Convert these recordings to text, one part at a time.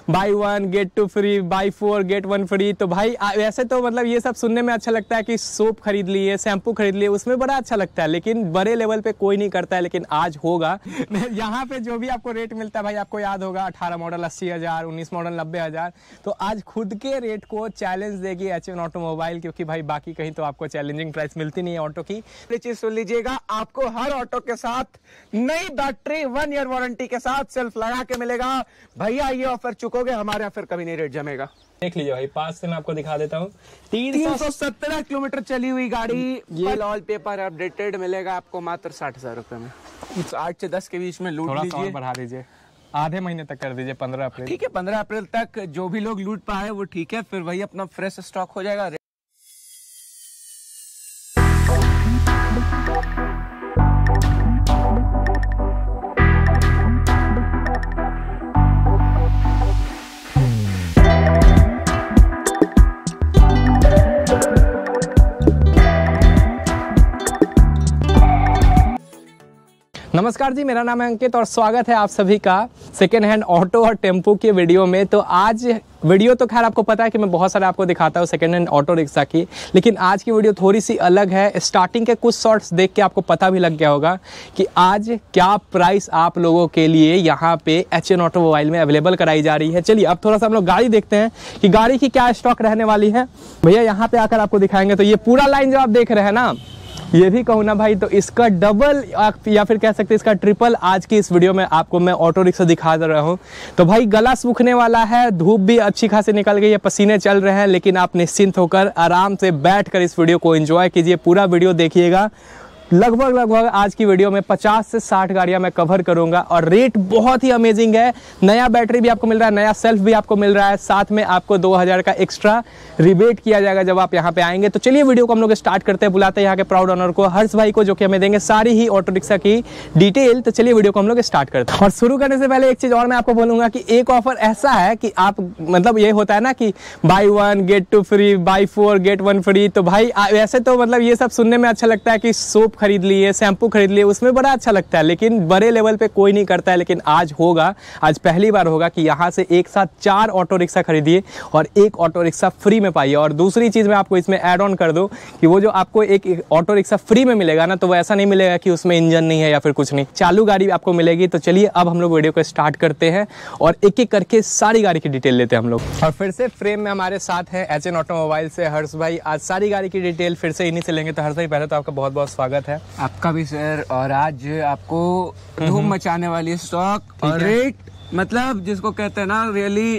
By 1 get 2 free, buy 4 get 1 free. तो भाई वैसे तो मतलब ये सब सुनने में अच्छा लगता है कि सोप खरीद लिए, शैम्पू खरीद लिए, उसमें बड़ा अच्छा लगता है, लेकिन बड़े लेवल पे कोई नहीं करता है। लेकिन आज होगा। यहाँ पे जो भी आपको रेट मिलता है भाई, आपको याद होगा 18 मॉडल 80,000, 19 मॉडल 90,000। तो आज खुद के रेट को चैलेंज देगी एच.एन. ऑटोमोबाइल, क्योंकि भाई बाकी कहीं तो आपको चैलेंजिंग प्राइस मिलती नहीं है ऑटो की। ये चीज सुन लीजिएगा, आपको हर ऑटो के साथ नई बैटरी 1 ईयर वारंटी के साथ सेल्फ लगा के मिलेगा। भैया ये ऑफर चुकोगे, हमारे यहाँ फिर कभी नहीं रेट जमेगा। देख लीजिए भाई, पास से मैं आपको दिखा देता हूँ। 317 किलोमीटर चली हुई गाड़ी, ये ऑल पेपर अपडेटेड मिलेगा आपको मात्र 60,000 रुपए में। 8 से 10 के बीच में लूट लीजिए। थोड़ा बढ़ा दीजिए, आधे महीने तक कर दीजिए, 15 अप्रैल। ठीक है, 15 अप्रैल तक जो भी लोग लूट पाए वो ठीक है, फिर वही अपना फ्रेश स्टॉक हो जाएगा। नमस्कार जी, मेरा नाम है अंकित और स्वागत है आप सभी का सेकेंड हैंड ऑटो और टेम्पो के वीडियो में। तो आज वीडियो तो खैर आपको पता है कि मैं बहुत सारा आपको दिखाता हूँ सेकेंड हैंड ऑटो रिक्शा की, लेकिन आज की वीडियो थोड़ी सी अलग है। स्टार्टिंग के कुछ शॉर्ट्स देख के आपको पता भी लग गया होगा कि आज क्या प्राइस आप लोगों के लिए यहाँ पे एच.एन. ऑटोमोबाइल में अवेलेबल कराई जा रही है। चलिए अब थोड़ा सा हम लोग गाड़ी देखते हैं कि गाड़ी की क्या स्टॉक रहने वाली है। भैया यहाँ पे आकर आपको दिखाएंगे। तो ये पूरा लाइन जो आप देख रहे हैं ना, ये भी कहूँ ना भाई, तो इसका डबल या फिर कह सकते हैं इसका ट्रिपल आज की इस वीडियो में आपको मैं ऑटो रिक्शा दिखा दे रहा हूँ। तो भाई गला सूखने वाला है, धूप भी अच्छी खासी निकल गई है, पसीने चल रहे हैं, लेकिन आप निश्चिंत होकर आराम से बैठकर इस वीडियो को एंजॉय कीजिए। पूरा वीडियो देखिएगा। लगभग आज की वीडियो में 50 से 60 गाड़ियां मैं कवर करूंगा और रेट बहुत ही अमेजिंग है। नया बैटरी भी आपको मिल रहा है, नया सेल्फ भी आपको मिल रहा है, साथ में आपको 2000 का एक्स्ट्रा रिबेट किया जाएगा जब आप यहां पे आएंगे। तो चलिए वीडियो को हम लोग स्टार्ट करते हैं। बुलाते हैं यहाँ के प्राउड ऑनर को, हर्ष भाई को, जो कि हमें देंगे सारी ही ऑटो रिक्शा की डिटेल। तो चलिए वीडियो को हम लोग स्टार्ट करते हैं। और शुरू करने से पहले एक चीज और मैं आपको बोलूंगा कि एक ऑफर ऐसा है कि आप मतलब ये होता है ना कि buy 1 get 2 free, buy 4 get 1 free. तो भाई वैसे तो मतलब ये सब सुनने में अच्छा लगता है कि सोप खरीद लिए, शैम्पू खरीद लिए, उसमें बड़ा अच्छा लगता है, लेकिन बड़े लेवल पे कोई नहीं करता है। लेकिन आज होगा, आज पहली बार होगा कि यहाँ से एक साथ 4 ऑटो रिक्शा खरीदिए और एक ऑटो रिक्शा फ्री में पाइए। और दूसरी चीज मैं आपको इसमें ऐड ऑन कर दूं कि वो जो आपको एक ऑटो रिक्शा फ्री में मिलेगा ना, तो वो ऐसा नहीं मिलेगा कि उसमें इंजन नहीं है या फिर कुछ नहीं, चालू गाड़ी आपको मिलेगी। तो चलिए अब हम लोग वीडियो को स्टार्ट करते हैं और एक एक करके सारी गाड़ी की डिटेल लेते हैं हम लोग। और फिर से फ्रेम में हमारे साथ है एच.एन. ऑटोमोबाइल से हर्ष भाई। आज सारी गाड़ी की डिटेल फिर से इन्हीं से लेंगे। तो हर्ष भाई पहले तो आपका बहुत बहुत स्वागत है। आपका भी सर। और आज आपको धूम मचाने वाली स्टॉक और रेट, मतलब जिसको कहते हैं ना रियली,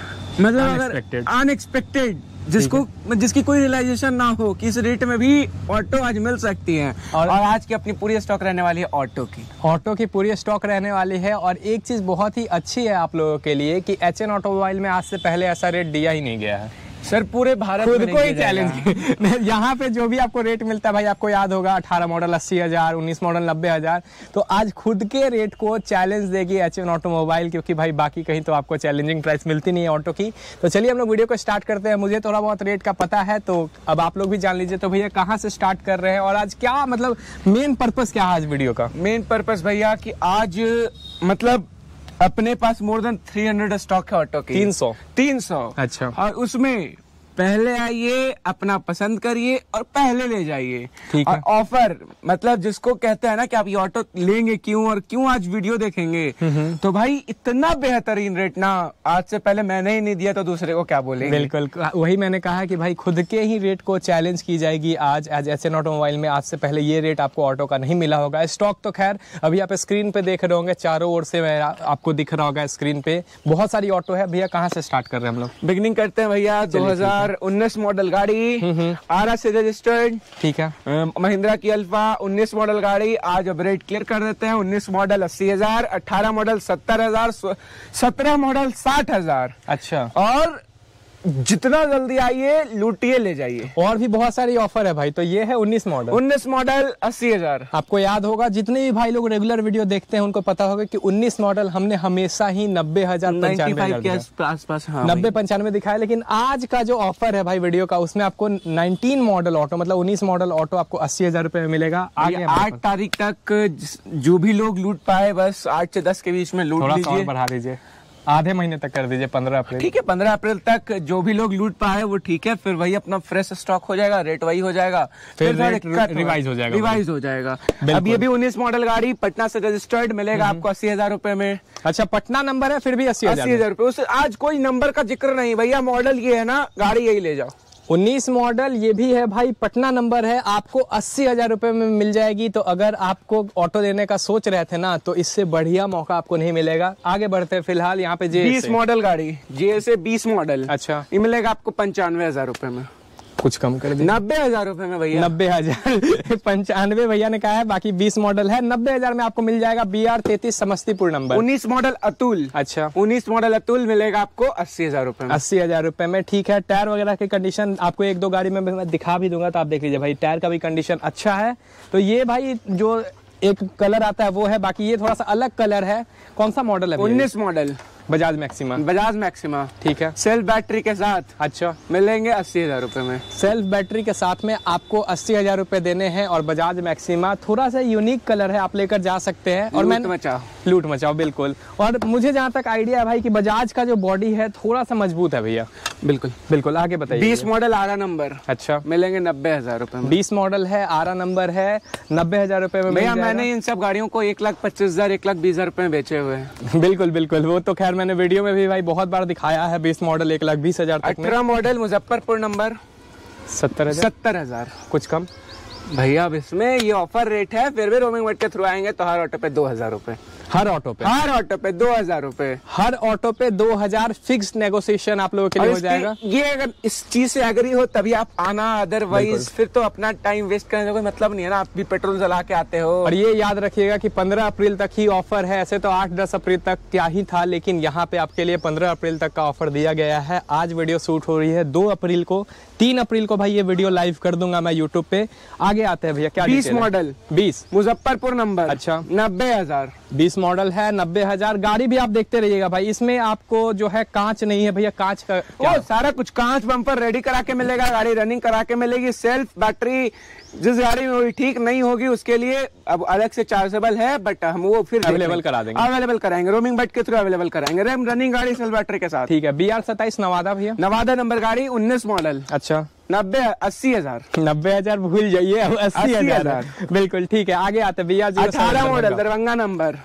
मतलब अनएक्सपेक्टेड, जिसकी कोई रियलाइजेशन ना हो कि इस रेट में भी ऑटो आज मिल सकती है। और आज की अपनी पूरी स्टॉक रहने वाली है ऑटो की पूरी स्टॉक रहने वाली है। और एक चीज बहुत ही अच्छी है आप लोगों के लिए कि एच.एन. ऑटोमोबाइल में आज से पहले ऐसा रेट दिया ही नहीं गया है सर, पूरे भारत खुद को ही चैलेंज। यहाँ पे जो भी आपको रेट मिलता है भाई, आपको याद होगा 18 मॉडल 80,000, 19 मॉडल 90,000। तो आज खुद के रेट को चैलेंज देगी एच.एन. ऑटोमोबाइल, क्योंकि भाई बाकी कहीं तो आपको चैलेंजिंग प्राइस मिलती नहीं है ऑटो की। तो चलिए हम लोग वीडियो को स्टार्ट करते हैं। मुझे थोड़ा बहुत रेट का पता है, तो अब आप लोग भी जान लीजिए। तो भैया कहाँ से स्टार्ट कर रहे हैं और आज क्या मतलब मेन पर्पस क्या है आज वीडियो का? मेन पर्पस भैया कि आज मतलब अपने पास मोर देन 300 स्टॉक है ऑटो की। 300। अच्छा। और उसमें पहले आइए, अपना पसंद करिए और पहले ले जाइए। ठीक है। और ऑफर मतलब जिसको कहते हैं ना कि आप ये ऑटो लेंगे क्यों और क्यों आज वीडियो देखेंगे, तो भाई इतना बेहतरीन रेट ना आज से पहले मैंने ही नहीं दिया तो दूसरे को क्या बोलेंगे। बिल्कुल, वही मैंने कहा कि भाई खुद के ही रेट को चैलेंज की जाएगी आज एच.एन. ऑटोमोबाइल में। आज से पहले ये रेट आपको ऑटो का नहीं मिला होगा। स्टॉक तो खैर अभी आप स्क्रीन पे देख रहे होंगे, चारों ओर से आपको दिख रहा होगा स्क्रीन पे, बहुत सारी ऑटो है। भैया कहाँ से स्टार्ट कर रहे हैं हम लोग? बिगनिंग करते हैं भैया 2019 मॉडल गाड़ी, आरा से रजिस्टर्ड। ठीक है। महिंद्रा की अल्फा 19 मॉडल गाड़ी। आज अब रेट क्लियर कर देते हैं। 19 मॉडल 80,000, 18 मॉडल 70,000, 17 मॉडल 60,000। अच्छा। और जितना जल्दी आइए लूटिए ले जाइए। और भी बहुत सारी ऑफर है भाई। तो ये है 19 मॉडल 80,000। आपको याद होगा, जितने भी भाई लोग रेगुलर वीडियो देखते हैं उनको पता होगा कि 19 मॉडल हमने हमेशा ही 90,000 95 के आसपास 90-95 दिखाया। लेकिन आज का जो ऑफर है भाई वीडियो का, उसमें आपको 19 मॉडल ऑटो मतलब 19 मॉडल ऑटो आपको 80,000 रुपए में मिलेगा। 8 तारीख तक जो भी लोग लूट पाए, बस 8 से 10 के बीच में लूट लीजिए। बढ़ा दीजिए, आधे महीने तक कर दीजिए, 15 अप्रैल। ठीक है, 15 अप्रैल तक जो भी लोग लूट पाए वो ठीक है, फिर वही अपना फ्रेश स्टॉक हो जाएगा, रेट वही हो जाएगा, फिर रिवाइज हो जाएगा, रिवाइज हो जाएगा। अब ये भी 19 मॉडल गाड़ी पटना से रजिस्टर्ड मिलेगा आपको 80,000 रुपए में। अच्छा, पटना नंबर है फिर भी 80,000 रुपए। उससे आज कोई नंबर का जिक्र नहीं भैया, मॉडल ये है ना, गाड़ी यही ले जाओ। 19 मॉडल ये भी है भाई, पटना नंबर है, आपको 80,000 रुपए में मिल जाएगी। तो अगर आपको ऑटो लेने का सोच रहे थे ना, तो इससे बढ़िया मौका आपको नहीं मिलेगा। आगे बढ़ते हैं, फिलहाल यहाँ पे 20 मॉडल गाड़ी, JS 20 मॉडल। अच्छा, ये मिलेगा आपको 95,000 रुपए में। कुछ कम कर दिया, 90,000 रुपए में भैया। 90,000 95 भैया ने कहा है, बाकी 20 मॉडल है। 90,000 में आपको मिल जाएगा BR 33 Samastipur number. 19 model Atul. अच्छा, 19 मॉडल अतुल मिलेगा आपको 80,000 रुपए में। 80,000 रुपए में, ठीक है। टायर वगैरह की कंडीशन आपको एक दो गाड़ी में मैं दिखा भी दूंगा, तो आप देख लीजिए भाई, टायर का भी कंडीशन अच्छा है। तो ये भाई जो एक कलर आता है वो है, बाकी ये थोड़ा सा अलग कलर है। कौन सा मॉडल है? 19 model Bajaj Maxima. Bajaj Maxima, ठीक है। सेल्फ बैटरी के साथ। अच्छा, मिलेंगे 80,000 रुपए में। सेल्फ बैटरी के साथ में आपको 80,000 रुपए देने हैं। और बजाज मैक्सिमा थोड़ा सा यूनिक कलर है, आप लेकर जा सकते हैं। और मैं लूट मचाओ, बिल्कुल। और मुझे जहाँ तक आइडिया है भाई कि बजाज का जो बॉडी है थोड़ा सा मजबूत है भैया। बिल्कुल बिल्कुल, आगे बताइए। 20 मॉडल आरा नंबर। अच्छा, मिलेंगे 90,000 रुपए में। 20 मॉडल है, आरा नंबर है, 90,000 रुपए में भैया। मैंने इन सब गाड़ियों को 1,25,000 1,20,000 रुपए में बेचे हुए हैं। बिल्कुल बिल्कुल, वो तो खैर मैंने वीडियो में भी भाई बहुत बार दिखाया है। 20 मॉडल 1,20,000 तक में। 18 मॉडल मुजफ्फरपुर नंबर 70,000। कुछ कम भैया। अब इसमें ये ऑफर रेट है, फिर भी रोमिंग वर्ड के थ्रू आएंगे तो हर ऑटो पे 2,000 रुपए। हर ऑटो पे? हर ऑटो पे 2,000 रुपए। हर ऑटो पे 2,000 फिक्स नेगोशिएशन आप लोगों के लिए हो जाएगा। ये अगर इस चीज से एग्री हो तभी आप आना, अदरवाइज फिर तो अपना टाइम वेस्ट करने का कोई मतलब नहीं है ना। आप भी पेट्रोल जला के आते हो। और ये याद रखिएगा कि 15 अप्रैल तक ही ऑफर है। ऐसे तो 8-10 अप्रैल तक क्या ही था, लेकिन यहाँ पे आपके लिए 15 अप्रैल तक का ऑफर दिया गया है। आज वीडियो शूट हो रही है 2 अप्रैल को। 3 अप्रैल को भाई ये वीडियो लाइव कर दूंगा मैं यूट्यूब पे। आगे आते हैं भैया, क्या 20 मॉडल 20 मुजफ्फरपुर नंबर। अच्छा, 90,000। 20 मॉडल है, 90,000। गाड़ी भी आप देखते रहिएगा भाई, इसमें आपको जो है कांच नहीं है भैया, कांच का क्या? सारा कुछ कांच बम्पर रेडी करा के मिलेगा, गाड़ी रनिंग करा के मिलेगी। सेल्फ बैटरी जिस गाड़ी में हुई ठीक नहीं होगी उसके लिए अब अलग से चार्जेबल है, बट हम वो फिर अवेलेबल करा देंगे। अवेलेबल कराएंगे, रोमिंग बैट के थ्रू अवेलेबल कराएंगे। रनिंग गाड़ी सेल्फ बैटरी के साथ। ठीक है। BR 27 नवादा भैया। नवादा नंबर गाड़ी, 19 मॉडल। अच्छा, 80,000। 90,000 भूल जाइए, 80,000। बिल्कुल ठीक है। आगे आते हैं भैया। 18 मॉडल दरभंगा नंबर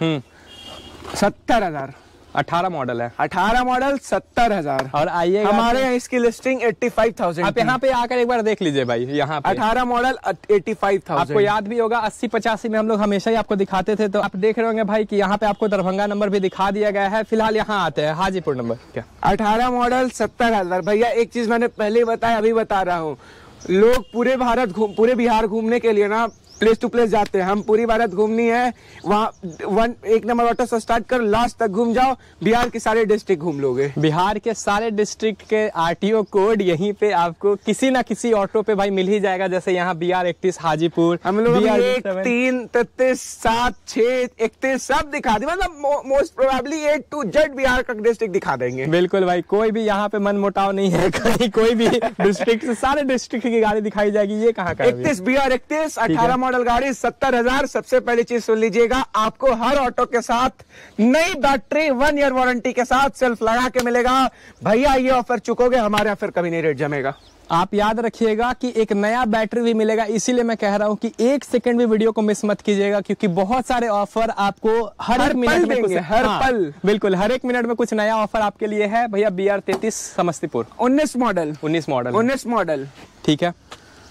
70,000। 18 मॉडल है। 18 मॉडल 70,000। और आइए, हमारे यहाँ इसकी लिस्टिंग 85,000। आप यहाँ पे आकर एक बार देख लीजिए भाई। यहाँ पे 18 मॉडल 85,000। आपको याद भी होगा 80-85 में हम लोग हमेशा ही आपको दिखाते थे। तो आप देख रहे होंगे भाई कि यहाँ पे आपको दरभंगा नंबर भी दिखा दिया गया है। फिलहाल यहाँ आते हैं हाजीपुर नंबर। क्या 18 मॉडल 70,000। भैया एक चीज मैंने पहले बताया, अभी बता रहा हूँ। लोग पूरे बिहार घूमने के लिए ना प्लेस टू प्लेस जाते हैं। हम पूरी भारत घूमनी है, वहाँ 1 नंबर ऑटो से स्टार्ट कर लास्ट तक घूम जाओ, बिहार के सारे डिस्ट्रिक्ट घूम लोगे। बिहार के सारे डिस्ट्रिक्ट के RTO कोड यहीं पे आपको किसी ना किसी ऑटो पे भाई मिल ही जाएगा। जैसे यहाँ BR 31 हाजीपुर, हम लोग 1, 3, 33, 7, 6, 31 सब दिखा दें। मतलब most probably A to Z Bihar का डिस्ट्रिक्ट दिखा देंगे। बिल्कुल भाई, कोई भी यहाँ पे मन मुटाव नहीं है। कोई भी डिस्ट्रिक्ट से सारे डिस्ट्रिक्ट की गाड़ी दिखाई जाएगी। ये कहाँ का? 31 BR 31 18 मॉडल गाड़ी 70,000। सबसे पहली चीज सुन लीजिएगा, आपको हर ऑटो के साथ नई बैटरी 1 ईयर वारंटी के साथ सेल्फ लगा के मिलेगा। भैया ये ऑफर चुकोगे, हमारे यहाँ फिर कभी नहीं रेट जमेगा। आप याद रखिएगा कि एक नया बैटरी भी मिलेगा। इसीलिए मैं कह रहा हूं कि 1 सेकंड भी वीडियो को मिस मत कीजिएगा, क्योंकि बहुत सारे ऑफर आपको हर एक मिनट में कुछ, हर पल, बिल्कुल हर एक मिनट में कुछ नया ऑफर आपके लिए है भैया। BR 33 समस्तीपुर 19 मॉडल 19 मॉडल ठीक है।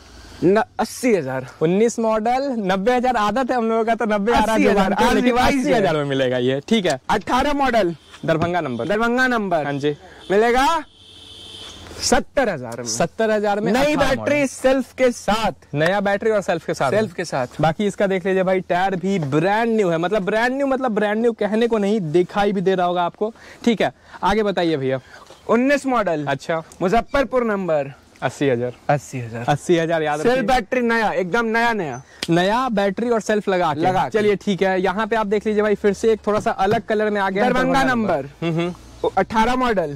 80,000 19 मॉडल 90,000 आदत है हम लोगों का, तो 90 80,000 में मिलेगा ये। ठीक है। 18 मॉडल दरभंगा नंबर हाँ जी, मिलेगा 70,000 70,000 में। नई बैटरी सेल्फ के साथ, नया बैटरी और सेल्फ के साथ। बाकी इसका देख लीजिए भाई, टायर भी ब्रांड न्यू है। मतलब ब्रांड न्यू कहने को नहीं, दिखाई भी दे रहा होगा आपको। ठीक है, आगे बताइए भैया। 19 मॉडल। अच्छा, मुजफ्फरपुर नंबर 80,000 याद। सेल्फ बैटरी नया, एकदम नया बैटरी और सेल्फ लगा के। चलिए ठीक है। यहाँ पे आप देख लीजिए भाई, फिर से एक थोड़ा सा अलग कलर में आ गया। दरभंगा नंबर 18 मॉडल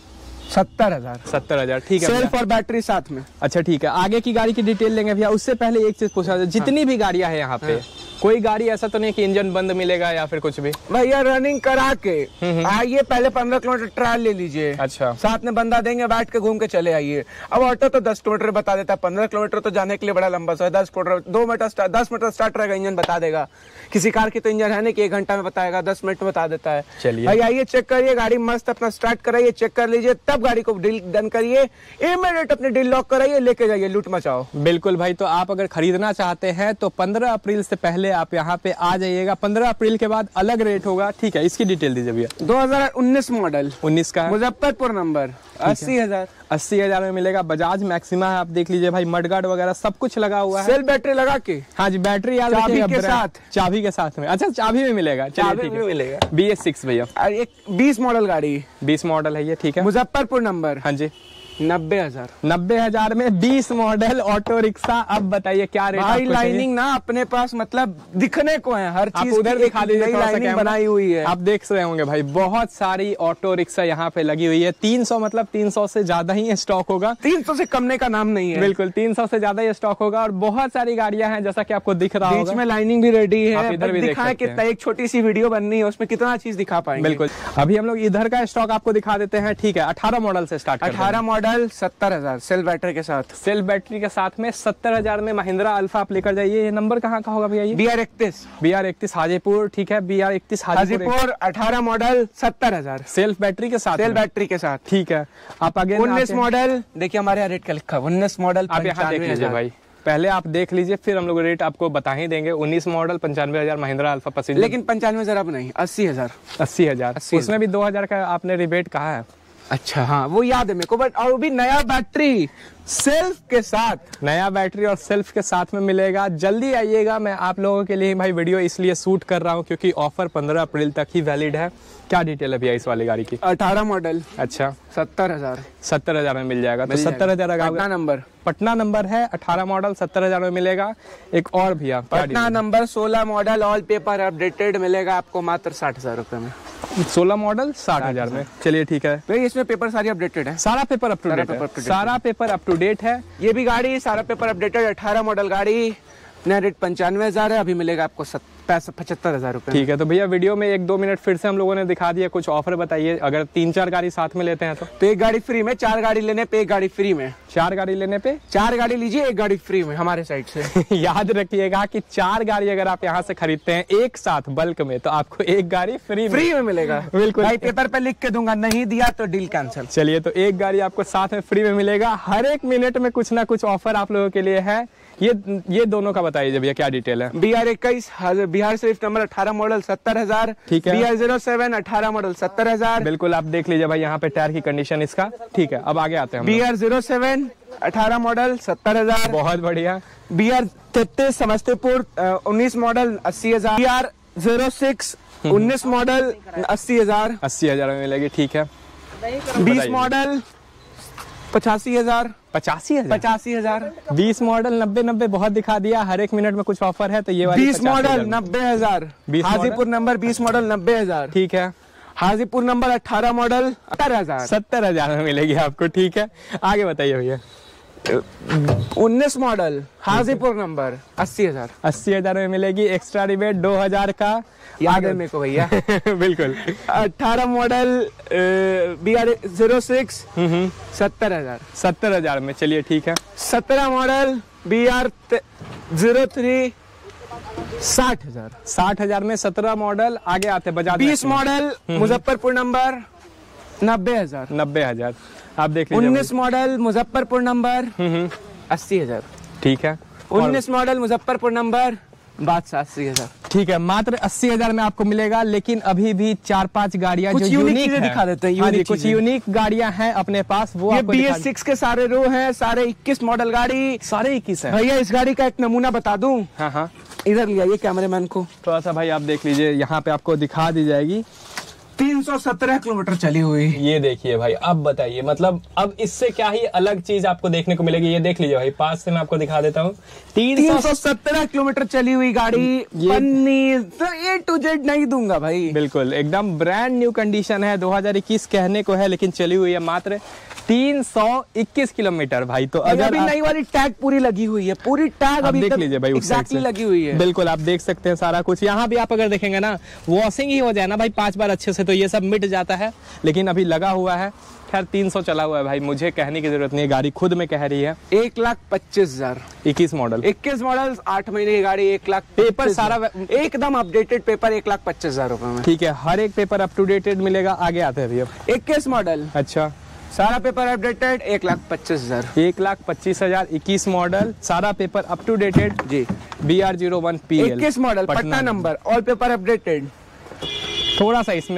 70,000 ठीक है। सेल्फ और बैटरी साथ में। अच्छा ठीक है, आगे की गाड़ी की डिटेल लेंगे भैया। उससे पहले एक चीज पूछा, जितनी भी गाड़ियां हैं यहाँ पे कोई गाड़ी ऐसा तो नहीं कि इंजन बंद मिलेगा या फिर कुछ भी? भैया रनिंग करा के आइए, पहले 15 किलोमीटर ट्रायल ले लीजिए। अच्छा, साथ में बंदा देंगे, बैठ के घूम के चले आइए। अब ऑटो तो 10 किलोमीटर बता देता है, 15 किलोमीटर तो जाने के लिए बड़ा लंबा सा है। 10 किलोमीटर 10 मीटर स्टार्ट रहेगा, इंजन बता देगा। किसी कार की तो इंजन है नहीं कि 1 घंटा में बताएगा, 10 मिनट में बता देता है। चलिए भाई आइए, चेक करिए, गाड़ी मस्त अपना स्टार्ट कराइए, चेक कर लीजिए, तब गाड़ी को डील डन करिए, इमीडिएट अपनी डील लॉक कराइए, लेके जाइए, लूट मचाओ। बिल्कुल भाई, तो आप अगर खरीदना चाहते हैं तो 15 अप्रैल से पहले आप यहाँ पे आ जाइएगा। 15 अप्रैल के बाद अलग रेट होगा, ठीक है? इसकी डिटेल दीजिए भैया। 2019 मॉडल, 19 का है, मुजफ्फरपुर नंबर, 80,000। 80,000 में मिलेगा। बजाज मैक्सिमा है, आप देख लीजिए भाई, मडगार्ड वगैरह सब कुछ लगा हुआ है। सेल बैटरी लगा के, हाँ जी, बैटरी याद चाबी रखिएगा, के साथ, चाबी के साथ में। अच्छा, चाबी में मिलेगा, चाबी में मिलेगा। BS6 भैया, एक 20 मॉडल गाड़ी, 20 मॉडल है ये, ठीक है? मुजफ्फरपुर नंबर, हाँ जी, 90,000। 90,000 में 20 मॉडल ऑटो रिक्शा। अब बताइए क्या रेट? भाई लाइनिंग ना अपने पास मतलब दिखने को है, हर चीज उधर दिखा दीजिए, लाइनिंग बनाई हुई है। आप देख रहे होंगे भाई, बहुत सारी ऑटो रिक्शा यहाँ पे लगी हुई है। 300 मतलब 300 से ज्यादा ही स्टॉक होगा, 300 से कमने का नाम नहीं है। बिल्कुल 300 से ज्यादा ही स्टॉक होगा, और बहुत सारी गाड़ियां हैं जैसा कि आपको दिख रहा होगा। बीच में लाइनिंग भी रेडी है, इधर भी दिखाएं कितना, एक छोटी सी वीडियो बननी है, उसमें कितना चीज दिखा पाएंगे। बिल्कुल, अभी हम लोग इधर का स्टॉक आपको दिखा देते हैं, ठीक है? 18 मॉडल से स्टार्ट। 18 मॉडल 70,000 सेल बैटरी के साथ, सेल बैटरी के साथ में 70,000 में महिंद्रा अल्फा आप लेकर जाइए। ये नंबर कहाँ का होगा भैया? ये BR31 हाजीपुर, ठीक है? BR31 Hajipur, 18 model 70,000 self battery के साथ, सेल बैटरी के साथ, ठीक है? आप आगे 19 मॉडल देखिए, हमारे यहाँ रेट का लिखा 19 मॉडल, आप यहाँ देख लीजिए भाई, पहले आप देख लीजिए, फिर हम लोग रेट आपको बता ही देंगे। 19 मॉडल 95,000 महिंद्रा अल्फा पैसेंजर, लेकिन 95,000 अब नहीं, 80,000। 80,000, उसमें भी 2,000 का आपने रिबेट कहा है। अच्छा, हाँ वो याद है मेरे को, बट और वो भी नया बैटरी सेल्फ के साथ, नया बैटरी और सेल्फ के साथ में मिलेगा। जल्दी आइएगा, मैं आप लोगों के लिए भाई वीडियो इसलिए शूट कर रहा हूँ क्योंकि ऑफर 15 अप्रैल तक ही वैलिड है। क्या डिटेल है भैया इस वाली गाड़ी की? 18 मॉडल, अच्छा, 70,000। 70,000 में मिल जाएगा। तो 70,000 पटना नंबर है, 18 मॉडल 70,000 में मिलेगा। एक और भैया Patna number 16 model all paper updated मिलेगा आपको मात्र 60,000 रुपए में। 16 मॉडल 60,000 में, चलिए ठीक है। भाई इसमें पेपर सारी अपडेटेड है, सारा पेपर अप टू डेट है, सारा पेपर अप टू डेट है। ये भी गाड़ी सारा पेपर अपडेटेड, 18 मॉडल गाड़ी, नया रेट 95,000 है, अभी मिलेगा आपको 75,000 रुपए। ठीक है, तो भैया वीडियो में 1-2 मिनट फिर से हम लोगों ने दिखा दिया, कुछ ऑफर बताइए। अगर 3-4 गाड़ी साथ में लेते हैं तो एक गाड़ी फ्री में, 4 गाड़ी लेने पे 1 गाड़ी फ्री में, 4 गाड़ी लेने पे 4 गाड़ी लीजिए, 1 गाड़ी फ्री में हमारे साइड से। याद रखिएगा कि 4 गाड़ी अगर आप यहाँ से खरीदते हैं एक साथ बल्क में, तो आपको 1 गाड़ी फ्री में मिलेगा। बिल्कुल भाई पेपर पे लिख के दूंगा, नहीं दिया तो डील कैंसिल। चलिए, तो 1 गाड़ी आपको साथ में फ्री में मिलेगा। हर एक मिनट में कुछ ना कुछ ऑफर आप लोगों के लिए है। ये दोनों का बताइए भैया, क्या डिटेल है? BR21 Bihar Sharif number, 18 model 70,000, ठीक है? BR07 18 model 70,000। बिल्कुल, आप देख लीजिए भाई यहाँ पे टायर की कंडीशन इसका, ठीक है? अब आगे आते हैं। BR07 18 मॉडल 70,000, बहुत बढ़िया। BR33 Samastipur 19 model 80,000, BR06 19 model 80,000, 80,000 में मिलेगी, ठीक है? 20 मॉडल 85,000, 85,000, 20 मॉडल 90 बहुत दिखा दिया। हर एक मिनट में कुछ ऑफर है, तो ये वाली 20 मॉडल 90,000, हाजीपुर नंबर 20 मॉडल 90,000, ठीक है? हाजीपुर नंबर 18 मॉडल 70,000, 70,000 में मिलेगी आपको, ठीक है? आगे बताइए भैया। 19 मॉडल हाजीपुर नंबर 80,000, 80,000 में मिलेगी। एक्स्ट्रा रिबेट 2,000 का, याद है मेरे को भैया। बिल्कुल। 18 मॉडल BR06 70,000, 70,000 में, चलिए ठीक है। 17 मॉडल BR03 60,000, 60,000 में 17 मॉडल। आगे आते बजाज। 20 मॉडल मुजफ्फरपुर नंबर 90,000, 90,000, आप देख लीजिए। 19 मॉडल मुजफ्फरपुर नंबर 80,000, ठीक है? 19 मॉडल मुजफ्फरपुर नंबर बादशाह 80,000, ठीक है? मात्र 80,000 में आपको मिलेगा। लेकिन अभी भी 4-5 गाड़ियां जो यूनिक है, दिखा देते हैं। हाँ जी, कुछ यूनिक गाड़ियां हैं अपने पास, वो ये आपको BS6 के सारे रो हैं, सारे 21 मॉडल गाड़ी, सारे 21 है भैया। इस गाड़ी का एक नमूना बता दूं? हाँ हाँ, इधर ले आइए कैमरामैन को, थोड़ा सा भाई आप देख लीजिए, यहाँ पे आपको दिखा दी जाएगी। 317 किलोमीटर चली हुई। ये देखिए भाई, अब बताइए मतलब अब इससे क्या ही अलग चीज आपको देखने को मिलेगी। ये देख लीजिए भाई, पास से मैं आपको दिखा देता हूँ। 317 किलोमीटर चली हुई गाड़ी, पन्नी तो A to Z नहीं दूंगा भाई। बिल्कुल एकदम ब्रांड न्यू कंडीशन है, 2021 कहने को है लेकिन चली हुई है मात्र 321 किलोमीटर भाई। तो अगर अभी नई वाली टैग पूरी लगी हुई है, पूरी टैग अभी देख लीजिए भाई एग्जैक्टली लगी हुई है। बिल्कुल आप देख सकते हैं सारा कुछ। यहाँ भी आप अगर देखेंगे ना, वॉशिंग ही हो जाए ना भाई 5 बार अच्छे से तो ये सब मिट जाता है, लेकिन अभी लगा हुआ है। खैर 300 चला हुआ है भाई, मुझे कहने की जरूरत नहीं है, गाड़ी खुद में कह रही है। 1,25,000 21 मॉडल 8 महीने की गाड़ी, 1 लाख। पेपर सारा एकदम अपडेटेड पेपर, 1,25,000 रुपए में। ठीक है, हर एक पेपर अप टू डेटेड मिलेगा। आगे आते हैं भैया। 21 मॉडल, अच्छा सारा पेपर अपडेटेड, 1,25,000। 1,25,000 21 मॉडल, सारा पेपर अप टू डेटेड जी। BR01 PL 21 model, Patna number, all paper updated. थोड़ा सा इसमें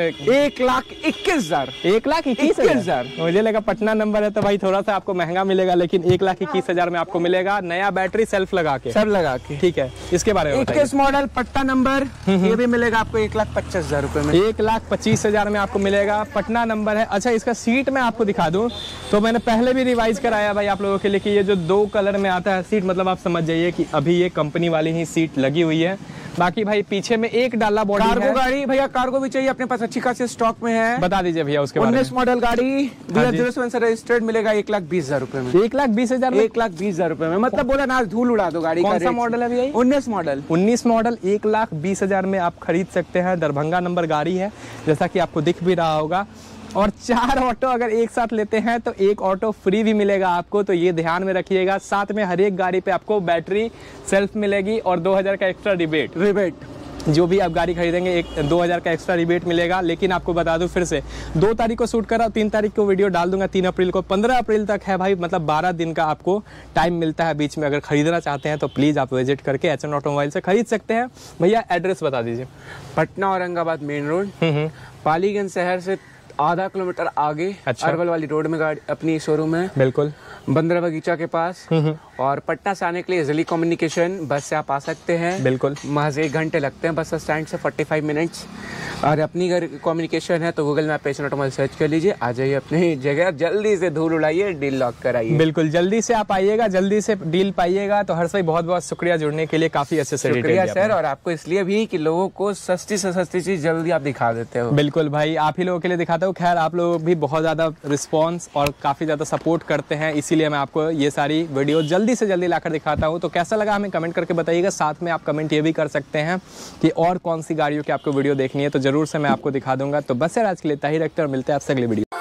1,21,000। 1,21,000 मुझे लगा पटना नंबर है तो भाई थोड़ा सा आपको महंगा मिलेगा, लेकिन 1,21,000 में आपको मिलेगा। नया बैटरी सेल्फ लगा के, सब लगा के। ठीक है, इसके बारे में 21 मॉडल, पटना नंबर, ये भी मिलेगा आपको 1,25,000 रुपए में। 1,25,000 में आपको मिलेगा, पटना नंबर है। अच्छा, इसका सीट मैं आपको दिखा दूं तो मैंने पहले भी रिवाइज कराया भाई आप लोगों के लिए कि ये जो 2 कलर में आता है सीट, मतलब आप समझ जाइए कि अभी ये कंपनी वाली ही सीट लगी हुई है। बाकी भाई पीछे में एक डाला बॉडी है। कार्गो गाड़ी भैया, कार्गो भी चाहिए अपने पास, अच्छी खासी स्टॉक में है। बता दीजिए भैया उसके बारे में। 19 मॉडल गाड़ी, 2007 से रजिस्टर्ड, मिलेगा 1,20,000 रुपए में। 1,20,000 में 1,20,000 रुपए में, मतलब बोला ना धूल उड़ा दो गाड़ी। कौन सा मॉडल है भैया? 19 मॉडल। 19 मॉडल 1,20,000 में आप खरीद सकते हैं। दरभंगा नंबर गाड़ी है, जैसा कि आपको दिख भी रहा होगा। और 4 ऑटो अगर एक साथ लेते हैं तो 1 ऑटो फ्री भी मिलेगा आपको, तो ये ध्यान में रखिएगा। साथ में हर एक गाड़ी पे आपको बैटरी सेल्फ मिलेगी और 2,000 का एक्स्ट्रा रिबेट। जो भी आप गाड़ी खरीदेंगे 2,000 का एक्स्ट्रा रिबेट मिलेगा। लेकिन आपको बता दूं फिर से, 2 तारीख को शूट करा, 3 तारीख को वीडियो डाल दूंगा, 3 अप्रैल को। 15 अप्रैल तक है भाई, मतलब 12 दिन का आपको टाइम मिलता है बीच में। अगर खरीदना चाहते हैं तो प्लीज आप विजिट करके HN ऑटोमोबाइल से खरीद सकते हैं। भैया एड्रेस बता दीजिए। पटना औरंगाबाद मेन रोड, पालीगंज शहर से आधा किलोमीटर आगे। अच्छा। अरवल वाली रोड में गाड़ी अपनी शोरूम है, बिल्कुल बंदर बगीचा के पास। और पटना से आने के लिए इजिली कम्युनिकेशन बस से आप आ सकते हैं। बिल्कुल, महज 1 घंटे लगते हैं बस स्टैंड से, 45 मिनट्स। और अपनी अगर कम्युनिकेशन है तो गूगल मैप पे HN ऑटोमोबाइल सर्च कर लीजिए, आ जाइए अपनी जगह, जल्दी से धूल उड़ाइए, डील लॉक कराइए। बिल्कुल जल्दी से आप आइएगा, जल्दी से डील पाइएगा। तो हर्ष भाई बहुत बहुत शुक्रिया जुड़ने के लिए, काफी अच्छे से शुक्रिया सर। और आपको इसलिए भी कि लोगों को सस्ती से सस्ती चीज जल्दी आप दिखा देते हो। बिल्कुल भाई, आप ही लोगों के लिए दिखाता हूँ। खैर आप लोग भी बहुत ज्यादा रिस्पॉन्स और काफी ज्यादा सपोर्ट करते हैं, इसीलिए मैं आपको ये सारी वीडियो जल्दी से जल्दी लाकर दिखाता हूँ। तो कैसा लगा हमें कमेंट करके बताइएगा। साथ में आप कमेंट ये भी कर सकते हैं कि और कौन सी गाड़ियों की आपको वीडियो देखनी है, तो जरूर से मैं आपको दिखा दूंगा। तो बस यार आज के लिए इतना ही रखते हैं और मिलते हैं आपसे अगली वीडियो।